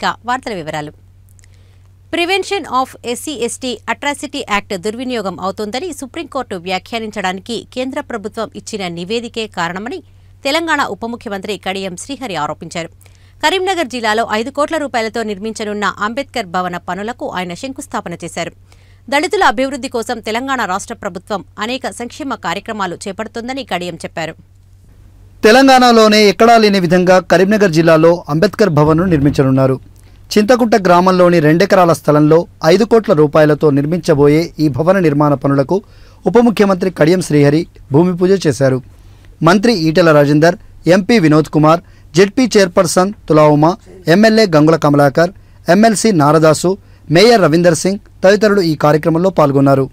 ఇక వార్తల వివరాలు. Prevention of SC/ST atrocity act దుర్వినియోగం అవుతోందని సుప్రీంకోర్టు వ్యాఖ్యానించడానికి కేంద్ర ప్రభుత్వం ఇచ్చిన నివేదికే కారణమని తెలంగాణ ఉప ముఖ్యమంత్రి కడియం శ్రీహరి ఆరోపించారు. కరీంనగర్ జిల్లాలో 5 కోట్ల రూపాయలతో నిర్మించనున్న అంబేద్కర్ భవన పనులకు ఆయన శంకుస్థాపన చేశారు. దళితుల అభివృద్ధి కోసం తెలంగాణ రాష్ట్ర ప్రభుత్వం అనేక సంక్షేమ కార్యక్రమాలు చేపడుతోందని కడియం చెప్పారు. తెలంగాణలోనే ఎక్కడా లేని విధంగా కరీంనగర్ జిల్లాలో అంబేద్కర్ భవన్ను నిర్మించనున్నారు. చింతకుంట గ్రామంలోని 2 ఎకరాల స్థలంలో 5 కోట్ల రూపాయలతో నిర్మించబోయే ఈ భవన నిర్మాణ పనులకు ఉప ముఖ్యమంత్రి కడియం శ్రీహరి భూమి పూజ చేశారు. మంత్రి Etela Rajender, MP Vinod Kumar, ZP chairperson Tula Uma, MLA Gangula Kamalakar, MLC Naradasu, mayor Ravinder Singh తదితరులు ఈ కార్యక్రమంలో పాల్గొన్నారు.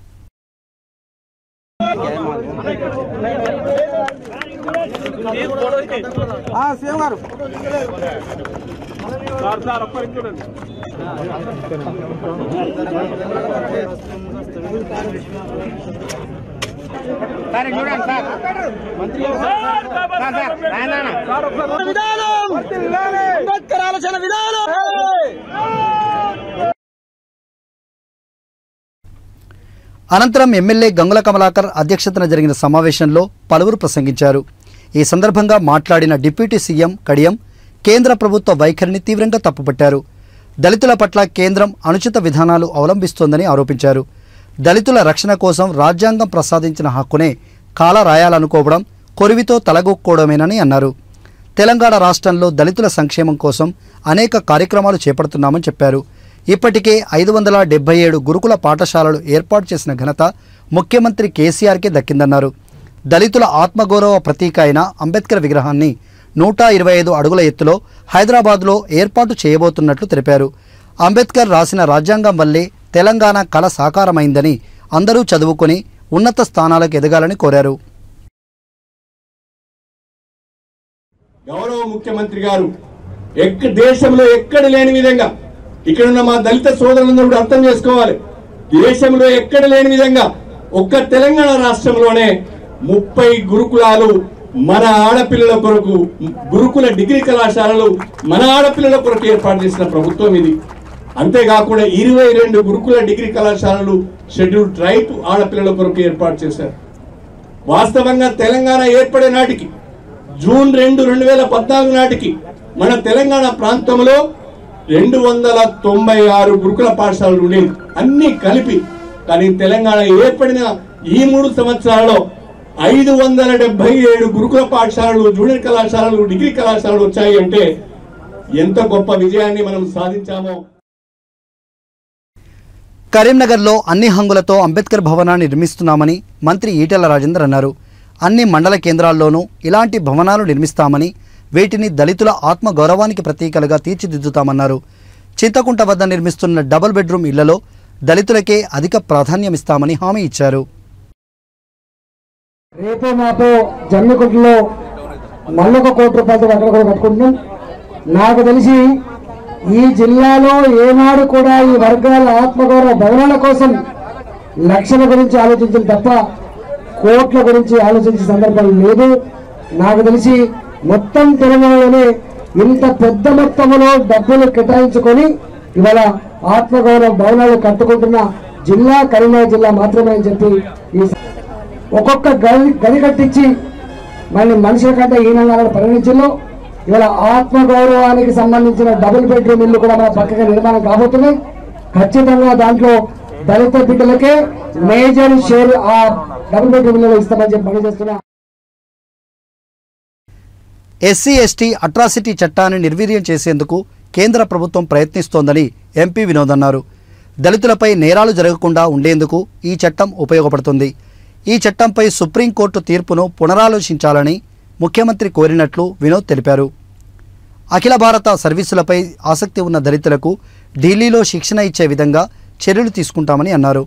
అనంతరం ఎమ్మెల్యే గంగుల కమలాకర్ అధ్యక్షతన జరిగిన సమావేశంలో పలువురు ప్రసంగించారు. ఈ సందర్భంగా మాట్లాడిన డిప్యూటీ సీఎం కడియం కేంద్ర ప్రభుత్వ వైఖరిని తీవ్రంగా తప్పుపట్టారు. దళితుల పట్ల కేంద్రం అనుచిత విధానాలు అవలంబిస్తోందని ఆరోపించారు. దళితుల రక్షణ కోసం రాజ్యాంగం ప్రసాదించిన హక్కునే కాల రాయాలనుకోవడం కొరివితో తలగొక్కోవడమేనని అన్నారు. తెలంగాణ రాష్ట్రంలో దళితుల సంక్షేమం కోసం అనేక కార్యక్రమాలు చేపడుతున్నామని చెప్పారు. ఇప్పటికే 577 గురుకుల పాఠశాలలు ఏర్పాటు చేసిన ఘనత ముఖ్యమంత్రి కేసీఆర్కే దక్కిందన్నారు. దళితుల ఆత్మగౌరవ ప్రతీక అయిన అంబేద్కర్ విగ్రహాన్ని 125 అడుగుల ఎత్తులో హైదరాబాద్లో ఏర్పాటు చేయబోతున్నట్లు తెలిపారు. అంబేద్కర్ రాసిన రాజ్యాంగం వల్లే తెలంగాణ కళ సాకారమైందని, అందరూ చదువుకొని ఉన్నత స్థానాలకు ఎదగాలని కోరారు. గౌరవ ముఖ్యమంత్రి గారు దేశంలో ఎక్కడ లేని విధంగా, ఇక్కడున్న మా దళిత సోదరులందరూ కూడా అర్థం చేసుకోవాలి, దేశంలో ఎక్కడ లేని విధంగా ఒక్క తెలంగాణ రాష్ట్రంలోనే 30 గురుకులాలు మన ఆడపిల్లల కొరకు, గురుకుల డిగ్రీ కళాశాలలు మన ఆడపిల్లల కొరకు ఏర్పాటు చేసిన ప్రభుత్వం ఇది. అంతేకాకుండా 22 గురుకుల డిగ్రీ కళాశాలలు షెడ్యూల్ ట్రైబ్ ఆడపిల్లల కొరకు ఏర్పాటు చేశారు. వాస్తవంగా తెలంగాణ ఏర్పడే నాటికి జూన్ 2, 2014 నాటికి మన తెలంగాణ ప్రాంతంలో 296 గురుకుల పాఠశాలలు ఉండేవి అన్ని కలిపి. కానీ తెలంగాణ ఏర్పడిన ఈ 3 సంవత్సరాల్లో 577 గురుకుల పాఠశాలలు, జూనియర్ కళాశాలలు, డిగ్రీ కళాశాలలు వచ్చాయి అంటే ఎంత గొప్ప విజయాన్ని మనం సాధించామో. కరీంనగర్లో అన్ని హంగులతో అంబేద్కర్ భవనాన్ని నిర్మిస్తున్నామని మంత్రి ఈటెల రాజేందర్ అన్నారు. అన్ని మండల కేంద్రాల్లోనూ ఇలాంటి భవనాలు నిర్మిస్తామని, వీటిని దళితుల ఆత్మ గౌరవానికి ప్రతీకలుగా తీర్చిదిద్దుతామన్నారు. చింతకుంట వద్ద నిర్మిస్తున్న డబుల్ బెడ్రూమ్ ఇళ్లలో దళితులకే అధిక ప్రాధాన్యమిస్తామని హామీ ఇచ్చారు. రేపో మాపో జమ్మికుంటలో మళ్ళొక 1 కోటి రూపాయలతో అక్కడ కూడా కట్టుకుంటున్నాం. నాకు తెలిసి ఈ జిల్లాలో ఏనాడు కూడా ఈ వర్గాల ఆత్మగౌరవ భవనాల కోసం లక్షల గురించి ఆలోచించింది తప్ప కోట్ల గురించి ఆలోచించే సందర్భం లేదు. నాకు తెలిసి మొత్తం తెలంగాణలోనే ఇంత పెద్ద మొత్తంలో డబ్బులు కేటాయించుకొని ఇవాళ ఆత్మగౌరవ భవనాలు కట్టుకుంటున్న జిల్లా కరీంనగర్ జిల్లా మాత్రమే అని చెప్పి ఈ ఒక్కొక్క గది కట్టించి మళ్ళీ మనుషుల కంటే హీనంగా పరిగణించలో ఇవాళ ఆత్మగౌరవానికి సంబంధించిన డబుల్ బెడ్రూమ్ ఇల్లు కూడా మన పక్కగా నిర్మాణం కాబోతున్నాయి. ఖచ్చితంగా దాంట్లో దళిత బిడ్డలకే మేజర్ షేర్ ఆ డబుల్ బెడ్రూమ్ ఇల్లు ఇస్తామని చెప్పి పనిచేస్తున్నా. SC/ST అట్రాసిటీ చట్టాన్ని నిర్వీర్యం చేసేందుకు కేంద్ర ప్రభుత్వం ప్రయత్నిస్తోందని ఎంపీ వినోద్ అన్నారు. దళితులపై నేరాలు జరగకుండా ఉండేందుకు ఈ చట్టం ఉపయోగపడుతుంది. ఈ చట్టంపై సుప్రీంకోర్టు తీర్పును పునరాలోచించాలని ముఖ్యమంత్రి కోరినట్లు వినోద్ తెలిపారు. అఖిల భారత సర్వీసులపై ఆసక్తి ఉన్న దళితులకు ఢిల్లీలో శిక్షణ ఇచ్చే విధంగా చర్యలు తీసుకుంటామని అన్నారు.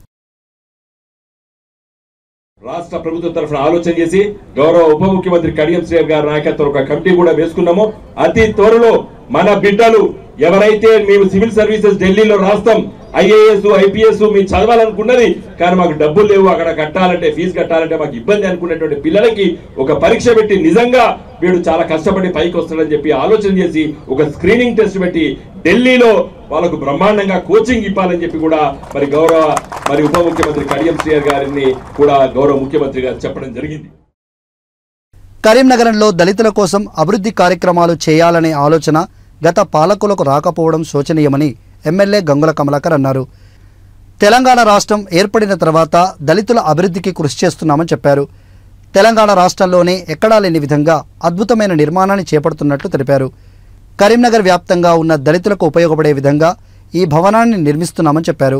రాష్ట్ర ప్రభుత్వం తరఫున ఆలోచన చేసి గౌరవ ఉప ముఖ్యమంత్రి కడియం శ్రీహరి గారి నాయకత్వం ఒక కమిటీ కూడా వేసుకున్నాము. అతి త్వరలో మన బిడ్డలు ఎవరైతే మేము సివిల్ సర్వీసెస్ ఢిల్లీలో రాస్తాం ఐఏఎస్ IPS మేము చదవాలనుకున్నది, కానీ మాకు డబ్బులు లేవు, అక్కడ కట్టాలంటే ఫీజు కట్టాలంటే మాకు ఇబ్బంది అనుకునేటువంటి పిల్లలకి ఒక పరీక్ష పెట్టి నిజంగా వీడు చాలా కష్టపడి పైకి వస్తాడని చెప్పి ఆలోచన చేసి ఒక స్క్రీనింగ్ టెస్ట్ పెట్టి ఢిల్లీలో వాళ్ళకు బ్రహ్మాండంగా కోచింగ్ ఇవ్వాలని చెప్పి కూడా మరి గౌరవ ఉప ముఖ్యమంత్రి కడియం శ్రీహరి గారిని కూడా గౌరవ ముఖ్యమంత్రి గారు చెప్పడం జరిగింది. కరీంనగరంలో దళితుల కోసం అభివృద్ధి కార్యక్రమాలు చేయాలనే ఆలోచన గత పాలకులకు రాకపోవడం శోచనీయమని ఎమ్మెల్యే గంగుల కమలాకర్ అన్నారు. తెలంగాణ రాష్ట్రం ఏర్పడిన తర్వాత దళితుల అభివృద్ధికి కృషి చేస్తున్నామని చెప్పారు. తెలంగాణ రాష్ట్రంలోనే ఎక్కడా లేని విధంగా అద్భుతమైన నిర్మాణాన్ని చేపడుతున్నట్లు తెలిపారు. కరీంనగర్ వ్యాప్తంగా ఉన్న దళితులకు ఉపయోగపడే విధంగా ఈ భవనాన్ని నిర్మిస్తున్నామని చెప్పారు.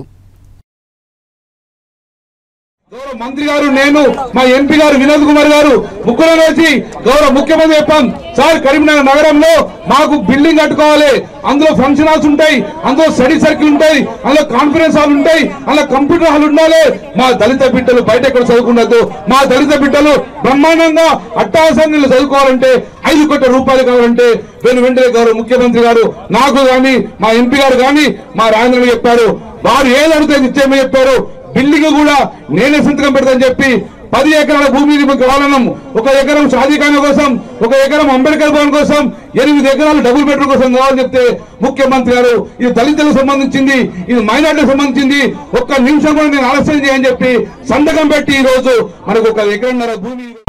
గౌరవ మంత్రి గారు, నేను, మా ఎంపీ గారు వినోద్ కుమార్ గారు ముగ్గురు వేసి గౌరవ ముఖ్యమంత్రి చెప్పాం, సార్ కరీంనగర్ నగరంలో మాకు బిల్డింగ్ కట్టుకోవాలి, అందులో ఫంక్షన్ హాల్స్ ఉంటాయి, అందులో స్టడీ సర్కిల్ ఉంటాయి, అందులో కాన్ఫరెన్స్ హాల్ ఉంటాయి, అందులో కంప్యూటర్ హాల్ ఉండాలి. మా దళిత బిడ్డలు బయట ఎక్కడ చదువుకున్నట్టు, మా దళిత బిడ్డలు బ్రహ్మాండంగా అట్టాసంగా చదువుకోవాలంటే 5 కోట్ల రూపాయలు కావాలంటే వెంటనే గౌరవ ముఖ్యమంత్రి గారు నాకు గాని మా ఎంపీ గారు గాని మా రాజేంద్ర చెప్పారు, వారు ఏది అడిగితే నిశ్చయమని చెప్పారు. బిల్డింగ్ కూడా నేనే సంతకం పెడతానని చెప్పి 10 ఎకరాల భూమిని కావాలన్నాం. 1 ఎకరం షాదీఖానా కోసం, 1 ఎకరం అంబేద్కర్ భవన్ కోసం, 8 ఎకరాలు డబుల్ బెడ్రూమ్ కోసం కావాలని చెప్తే ముఖ్యమంత్రి గారు ఇది దళితులకు సంబంధించింది, ఇది మైనార్టీలకు సంబంధించింది, 1 నిమిషం కూడా నేను ఆలస్యం చేయని చెప్పి సంతకం పెట్టి ఈ రోజు మనకు 1 ఎకరన్నర భూమి